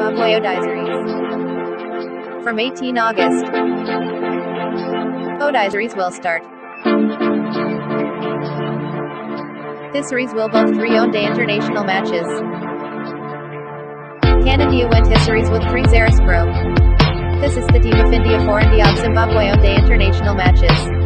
Zimbabwe ODi series. From 18 August, ODi series will start. This series will both 3 one-day international matches. Canada went his series with 3-0 pro. This is the team of India for India of Zimbabwe ODi international matches.